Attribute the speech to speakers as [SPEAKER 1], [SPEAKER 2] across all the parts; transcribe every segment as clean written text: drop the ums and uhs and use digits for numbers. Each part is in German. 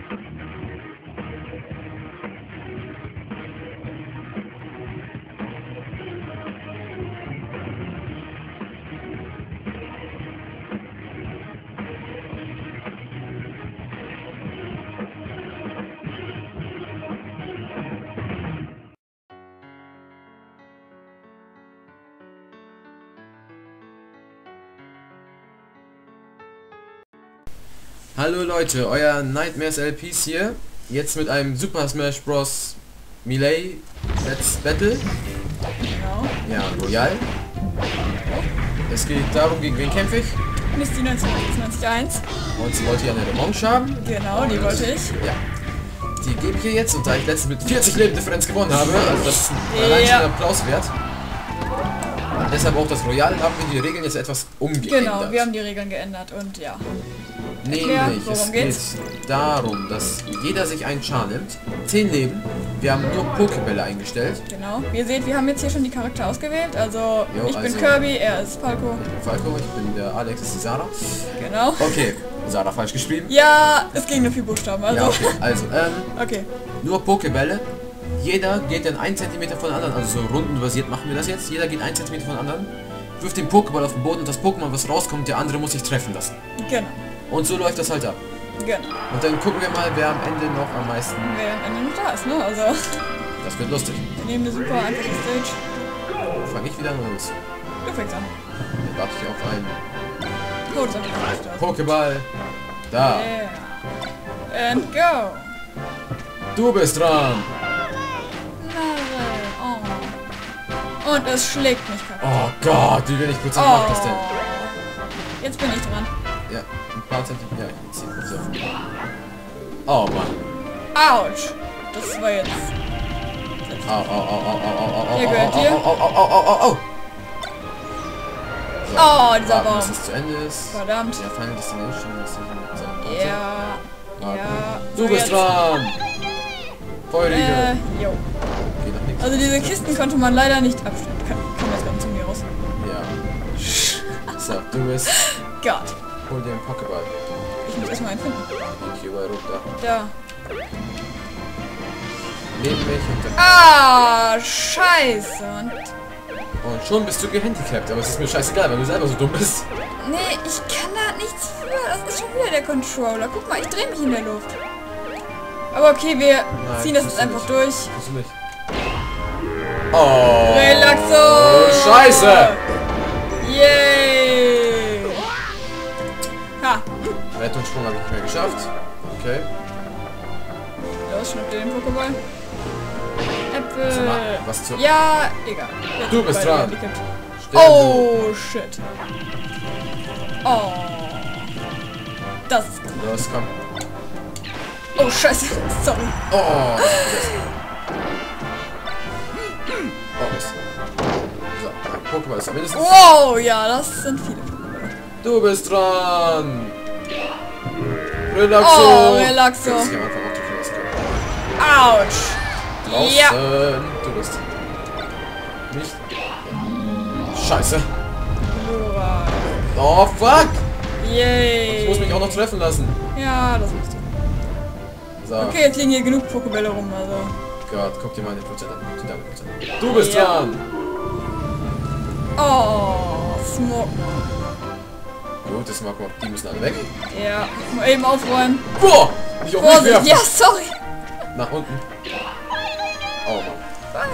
[SPEAKER 1] Hallo Leute, euer Nightmares LPs hier, jetzt mit einem Super Smash Bros. Melee Let's Battle.
[SPEAKER 2] Genau.
[SPEAKER 1] Ja, Royal. Es geht darum, gegen wen kämpfe ich?
[SPEAKER 2] Misty 1991.
[SPEAKER 1] Und sie wollte ja eine Revanche haben.
[SPEAKER 2] Genau, die wollte ich.
[SPEAKER 1] Ja. Die gebe ich hier jetzt, und da ich letztens mit 40 Leben Differenz gewonnen habe, also das ist ein allein schon Applaus wert. Und deshalb auch das Royal, haben wir die Regeln jetzt etwas umgeändert.
[SPEAKER 2] Genau, wir haben die Regeln geändert und ja.
[SPEAKER 1] Nämlich, es geht darum, dass jeder sich einen Char nimmt, 10 Leben, wir haben nur Pokébälle eingestellt.
[SPEAKER 2] Genau, wie ihr seht, wir haben jetzt hier schon die Charakter ausgewählt, also
[SPEAKER 1] jo,
[SPEAKER 2] ich bin Kirby, er ist Falco.
[SPEAKER 1] Ich bin Falco, ich bin der Alex, ist die Sarah.
[SPEAKER 2] Genau.
[SPEAKER 1] Okay, Sarah falsch geschrieben.
[SPEAKER 2] Ja, es ging nur 4 Buchstaben, also.
[SPEAKER 1] Ja, okay, also,
[SPEAKER 2] okay.
[SPEAKER 1] Nur Pokébälle, jeder geht dann 1 cm von anderen, also so rundenbasiert machen wir das jetzt, jeder geht 1 cm von anderen, wirft den Pokéball auf den Boden und das Pokémon, was rauskommt, der andere muss sich treffen lassen.
[SPEAKER 2] Genau.
[SPEAKER 1] Und so läuft das halt ab.
[SPEAKER 2] Genau.
[SPEAKER 1] Und dann gucken wir mal, wer am Ende noch am meisten...
[SPEAKER 2] Wer am Ende noch da ist, ne? Also...
[SPEAKER 1] Das wird lustig.
[SPEAKER 2] Wir nehmen eine super einfache Stage.
[SPEAKER 1] Fange ich wieder an oder was?
[SPEAKER 2] Du fängst an.
[SPEAKER 1] Dann warte ich auf einen...
[SPEAKER 2] Oh, das hat
[SPEAKER 1] Pokéball. Da.
[SPEAKER 2] Yeah. And go.
[SPEAKER 1] Du bist dran.
[SPEAKER 2] Oh. Und es schlägt mich kaputt.
[SPEAKER 1] Oh Gott, wie wenig Prozent macht das denn?
[SPEAKER 2] Jetzt bin ich dran.
[SPEAKER 1] Ja, ein paar Zentimeter. Ja, ich ziehe kurz auf. Oh Mann.
[SPEAKER 2] Autsch. Das war jetzt...
[SPEAKER 1] Au, au, au, au, au, au, au,
[SPEAKER 2] Der gehört dir.
[SPEAKER 1] au, au, au, au, au, au. So,
[SPEAKER 2] Oh, dieser Baum.
[SPEAKER 1] bis es zu Ende ist.
[SPEAKER 2] Verdammt.
[SPEAKER 1] Ja, Final Destination.
[SPEAKER 2] Ja. Ja.
[SPEAKER 1] Du
[SPEAKER 2] So,
[SPEAKER 1] bist
[SPEAKER 2] jetzt.
[SPEAKER 1] dran. Feurige.
[SPEAKER 2] Jo.
[SPEAKER 1] Geht nach links.
[SPEAKER 2] Also diese Kisten konnte man leider nicht abstellen. Kann das ganz zu mir raus.
[SPEAKER 1] Ja. So, du bist...
[SPEAKER 2] Gott.
[SPEAKER 1] Hol dir einen Pokéball.
[SPEAKER 2] Ich muss erstmal einen finden.
[SPEAKER 1] Und hier bei runter.
[SPEAKER 2] Da.
[SPEAKER 1] Neben mich und
[SPEAKER 2] Ah, scheiße.
[SPEAKER 1] Und schon bist du gehandicapt, aber es ist mir scheißegal, weil du selber so dumm bist.
[SPEAKER 2] Nee, ich kann da nichts für. Das ist schon wieder der Controller. Guck mal, ich drehe mich in der Luft. Aber okay, wir ziehen das jetzt einfach durch.
[SPEAKER 1] Tust du nicht. Oh.
[SPEAKER 2] Relaxo.
[SPEAKER 1] Oh, scheiße.
[SPEAKER 2] Yay. Ha.
[SPEAKER 1] Rettungssprung habe ich nicht mehr geschafft. Okay.
[SPEAKER 2] Los, schnapp dir den Pokéball. Äpfel.
[SPEAKER 1] Was zur...
[SPEAKER 2] Ja, egal. Jetzt
[SPEAKER 1] Du bist
[SPEAKER 2] beide
[SPEAKER 1] dran.
[SPEAKER 2] gehandicapt.
[SPEAKER 1] Sterben
[SPEAKER 2] Oh, shit. Oh. Das ist gut.
[SPEAKER 1] du. Los, komm.
[SPEAKER 2] Oh, scheiße. Sorry.
[SPEAKER 1] Oh. Oh, Mist. So, Pokéball ist ja mindestens...
[SPEAKER 2] Wow, ja, das sind viele Pokéball.
[SPEAKER 1] Du bist dran. Relaxo.
[SPEAKER 2] Oh, Relaxo.
[SPEAKER 1] Das ist ja einfach auch zu viel ausgehen.
[SPEAKER 2] Autsch.
[SPEAKER 1] Draußen.
[SPEAKER 2] Ja.
[SPEAKER 1] Du bist... Nicht... Scheiße. Oh, fuck.
[SPEAKER 2] Yay.
[SPEAKER 1] Ich muss mich auch noch treffen lassen.
[SPEAKER 2] Ja, das musst du.
[SPEAKER 1] So.
[SPEAKER 2] Okay, jetzt liegen hier genug Pokébälle rum, also.
[SPEAKER 1] Gott, guck dir mal den Prozent an. Du bist
[SPEAKER 2] Ja.
[SPEAKER 1] dran.
[SPEAKER 2] Oh, Smoke.
[SPEAKER 1] Gut, das mag man. Die müssen alle weg.
[SPEAKER 2] Ja, mal eben aufräumen.
[SPEAKER 1] Boah! Nicht auf mich
[SPEAKER 2] Vorsicht,
[SPEAKER 1] werfen.
[SPEAKER 2] ja, sorry.
[SPEAKER 1] Nach unten. Oh Mann.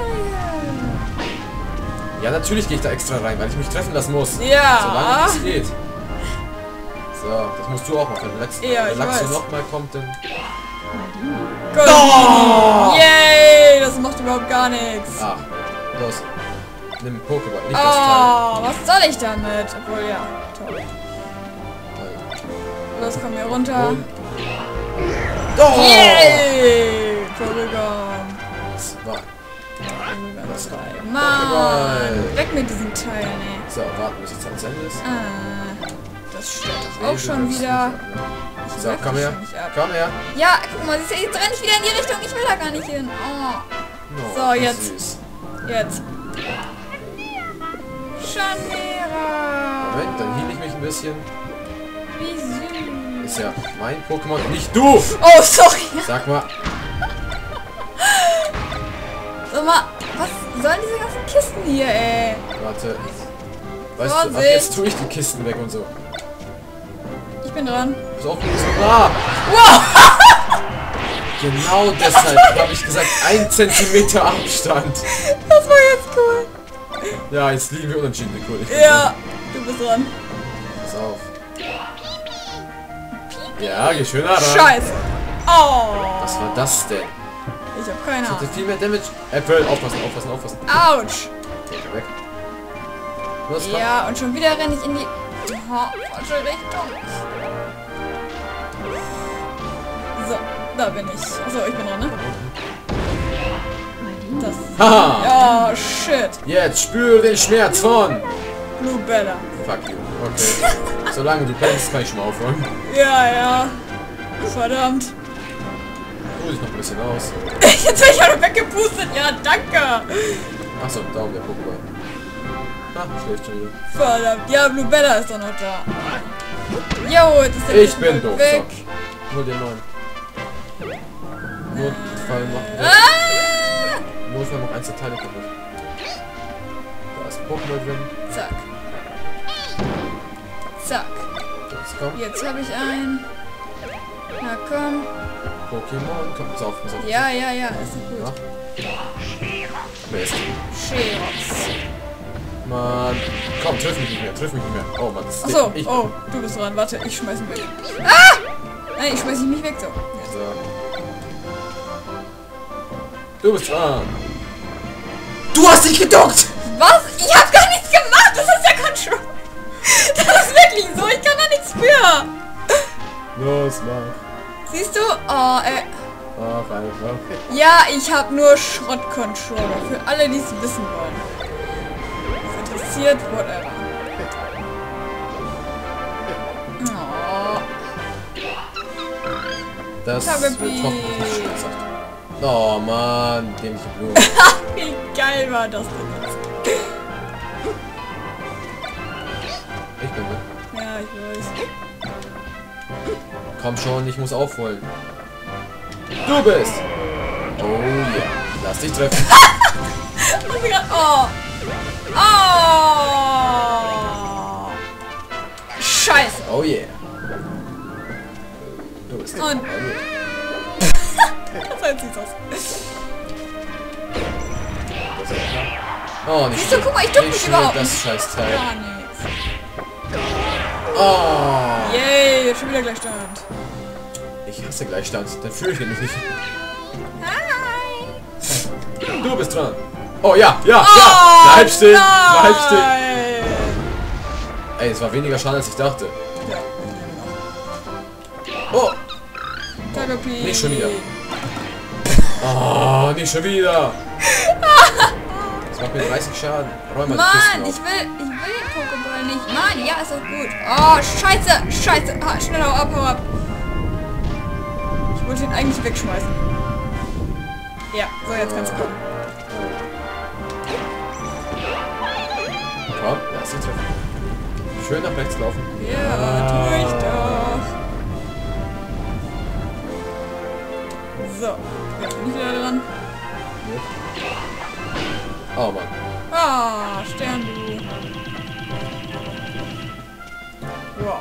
[SPEAKER 1] Ja, natürlich gehe ich da extra rein, weil ich mich treffen lassen muss.
[SPEAKER 2] Ja.
[SPEAKER 1] Solange es geht. So, das musst du auch machen.
[SPEAKER 2] Ja,
[SPEAKER 1] wenn
[SPEAKER 2] ich
[SPEAKER 1] Laxo
[SPEAKER 2] weiß.
[SPEAKER 1] nochmal kommt, dann...
[SPEAKER 2] Gut.
[SPEAKER 1] Oh!
[SPEAKER 2] Yay, das macht überhaupt gar nichts.
[SPEAKER 1] Ah, los. Nimm Pokéball, nicht das Teil.
[SPEAKER 2] Oh, was soll ich damit? Obwohl, ja, toll. Los, komm hier runter.
[SPEAKER 1] Und... Oh!
[SPEAKER 2] Yay! Verrückung.
[SPEAKER 1] Zwei.
[SPEAKER 2] Das
[SPEAKER 1] kommt?
[SPEAKER 2] Mann,
[SPEAKER 1] Pokéball.
[SPEAKER 2] weg mit diesen Teilen, ey.
[SPEAKER 1] So, warten, bis die Zeit zu Ende ist.
[SPEAKER 2] Das stört doch auch schon wieder. Ich
[SPEAKER 1] So,
[SPEAKER 2] merk
[SPEAKER 1] komm
[SPEAKER 2] das
[SPEAKER 1] her.
[SPEAKER 2] schon nicht ab.
[SPEAKER 1] Komm her.
[SPEAKER 2] Ja, guck mal, siehst du, jetzt renne ich wieder in die Richtung. Ich will da gar nicht hin. Oh.
[SPEAKER 1] Oh,
[SPEAKER 2] So,
[SPEAKER 1] wie
[SPEAKER 2] jetzt.
[SPEAKER 1] süß.
[SPEAKER 2] Jetzt. Chanera.
[SPEAKER 1] Moment, dann heal ich mich ein bisschen.
[SPEAKER 2] Wie süß.
[SPEAKER 1] ist ja mein Pokémon, nicht du!
[SPEAKER 2] Oh, sorry.
[SPEAKER 1] Sag mal.
[SPEAKER 2] Sag mal, was sollen diese ganzen Kisten hier, ey?
[SPEAKER 1] Warte. Weißt du, ab jetzt tue ich die Kisten weg und so.
[SPEAKER 2] Ich bin dran.
[SPEAKER 1] Ist auch gut. Ah!
[SPEAKER 2] Wow!
[SPEAKER 1] Genau deshalb habe ich gesagt, 1 Zentimeter Abstand.
[SPEAKER 2] Das war jetzt cool.
[SPEAKER 1] Ja, jetzt liegen wir unentschieden, cool.
[SPEAKER 2] Ja, du bist dran.
[SPEAKER 1] Pass auf. Ja, geh schön ran.
[SPEAKER 2] Scheiße. Oh.
[SPEAKER 1] Was war das denn?
[SPEAKER 2] Ich hab keine
[SPEAKER 1] Das hatte
[SPEAKER 2] Ahnung.
[SPEAKER 1] viel mehr Damage. Äpfel, aufpassen, aufpassen, aufpassen.
[SPEAKER 2] Autsch.
[SPEAKER 1] Okay, weg. Los, komm.
[SPEAKER 2] Ja, und schon wieder renne ich in die falsche Richtung. So, da bin ich. Achso, ich bin dran, ne? Das.
[SPEAKER 1] Haha!
[SPEAKER 2] Ja, shit.
[SPEAKER 1] Jetzt spür den Schmerz von.
[SPEAKER 2] Blue Bella.
[SPEAKER 1] Fuck you. Okay. Solange du pennst, kann ich schon mal aufräumen.
[SPEAKER 2] Ja. Verdammt.
[SPEAKER 1] Ruh dich noch ein bisschen aus.
[SPEAKER 2] Jetzt bin ich auch noch weggepustet. Ja, danke.
[SPEAKER 1] Achso, da oben der Pokéball. Ah, schläft schon wieder.
[SPEAKER 2] Verdammt. Ja, Blue Bella ist doch noch da. Jo, jetzt ist der
[SPEAKER 1] Ich bin doof.
[SPEAKER 2] weg.
[SPEAKER 1] So. Hol dir einen neuen. Notfall machen. Notfall noch 1 der Teile kaputt. Da ist ein Pokémon drin.
[SPEAKER 2] Zack. Zack.
[SPEAKER 1] Jetzt komm.
[SPEAKER 2] Jetzt habe ich einen. Na komm.
[SPEAKER 1] Pokémon. Komm, pass auf, pass auf.
[SPEAKER 2] Ja, ist gut.
[SPEAKER 1] Ja. Wer ist
[SPEAKER 2] Cherox.
[SPEAKER 1] Mann. Komm, triff mich nicht mehr, triff mich nicht mehr. Oh Mann, das ist
[SPEAKER 2] Achso,
[SPEAKER 1] ich.
[SPEAKER 2] oh, du bist dran. Warte, ich schmeiß ihn weg. Ah! Nein, ich schmeiß ihn nicht weg, so.
[SPEAKER 1] So. Du bist dran. Du hast dich geduckt!
[SPEAKER 2] Was? Ich hab gar nichts gemacht! Das ist ja Control! Das ist wirklich so, ich kann da nichts für!
[SPEAKER 1] Los, mach.
[SPEAKER 2] Siehst du? Oh,
[SPEAKER 1] Mach einfach.
[SPEAKER 2] ja, ich hab nur Schrott-Controller. Für alle, die es wissen wollen. Was interessiert, whatever. Oh.
[SPEAKER 1] Das
[SPEAKER 2] Tagebi.
[SPEAKER 1] wird hoffentlich nicht schmerzhaft. Oh Mann, dämliche Blume.
[SPEAKER 2] Wie geil war das denn jetzt?
[SPEAKER 1] Ich bin mit.
[SPEAKER 2] Ja, ich weiß.
[SPEAKER 1] Komm schon, ich muss aufholen. Du bist! Oh yeah. Lass dich treffen.
[SPEAKER 2] Oh! Oh! Scheiße!
[SPEAKER 1] Oh yeah. Du bist.
[SPEAKER 2] Und-
[SPEAKER 1] Oh, yeah.
[SPEAKER 2] Das sah jetzt süß aus.
[SPEAKER 1] Oh, nicht
[SPEAKER 2] Siehst du,
[SPEAKER 1] schön.
[SPEAKER 2] guck mal, ich duck
[SPEAKER 1] Nicht
[SPEAKER 2] mich
[SPEAKER 1] schön,
[SPEAKER 2] überhaupt
[SPEAKER 1] das
[SPEAKER 2] nicht.
[SPEAKER 1] Scheißteil.
[SPEAKER 2] Gar nichts.
[SPEAKER 1] Oh.
[SPEAKER 2] Yay, schon wieder Gleichstand.
[SPEAKER 1] Ich hasse Gleichstand. Den fühle ich nämlich nicht.
[SPEAKER 2] Hi!
[SPEAKER 1] Du bist dran. Oh ja, ja,
[SPEAKER 2] Oh,
[SPEAKER 1] ja. Bleib still. Bleib still.
[SPEAKER 2] nein.
[SPEAKER 1] Ey, es war weniger Schaden, als ich dachte.
[SPEAKER 2] Ja,
[SPEAKER 1] Oh.
[SPEAKER 2] Tagepi.
[SPEAKER 1] Nicht schon wieder. Oh, nicht schon wieder. Das macht mir 30 Schaden. Räum mal die Kisten
[SPEAKER 2] Mann,
[SPEAKER 1] auf.
[SPEAKER 2] ich will den Pokéball nicht. Mann, ja, ist doch gut. Oh, scheiße, scheiße. Ah, schnell, hau ab, hau ab. Ich wollte ihn eigentlich wegschmeißen. Ja, so, jetzt kannst du kommen.
[SPEAKER 1] Komm, lass dich treffen. Schön nach rechts laufen.
[SPEAKER 2] Ja, tu ich doch. So, jetzt bin ich wieder dran.
[SPEAKER 1] Oh Mann.
[SPEAKER 2] Ah, Stern, du. Wow.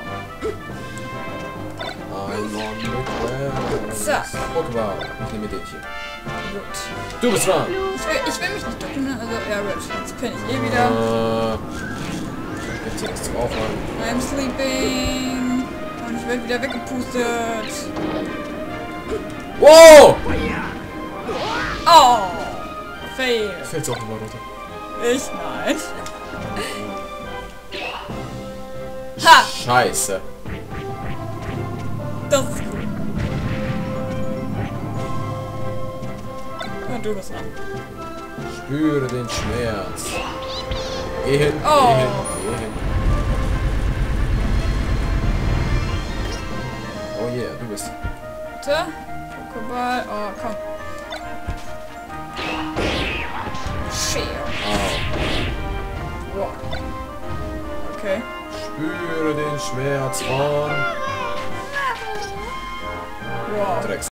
[SPEAKER 1] I'm on the ground.
[SPEAKER 2] Zack.
[SPEAKER 1] Pokéball. Ich nehme den hier.
[SPEAKER 2] Gut.
[SPEAKER 1] Du bist dran.
[SPEAKER 2] Ich will mich nicht ducken, ne? Also, ja, gut. Jetzt penne ich wieder.
[SPEAKER 1] Gibt's hier was zum Aufräumen?
[SPEAKER 2] I'm sleeping. Und ich werde wieder weggepustet.
[SPEAKER 1] Wow!
[SPEAKER 2] Oh! Fail.
[SPEAKER 1] Fällt's auch nochmal runter.
[SPEAKER 2] Ich nein. Ha!
[SPEAKER 1] Scheiße.
[SPEAKER 2] Das ist cool. Und du bist dran.
[SPEAKER 1] Spüre den Schmerz. Geh hin,
[SPEAKER 2] Oh.
[SPEAKER 1] geh hin, geh hin. Oh yeah, du bist.
[SPEAKER 2] Bitte? Pokéball. Oh, komm. Share.
[SPEAKER 1] Oh.
[SPEAKER 2] Wow. Okay.
[SPEAKER 1] Spüre den Schmerz von.
[SPEAKER 2] Wow.
[SPEAKER 1] Drecks.